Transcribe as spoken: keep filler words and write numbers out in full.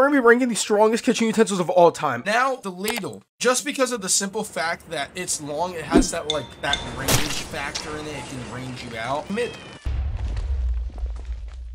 currently ranking the strongest kitchen utensils of all time. Now, the ladle. Just because of the simple fact that it's long, it has that, like, that range factor in it, it can range you out. Mid.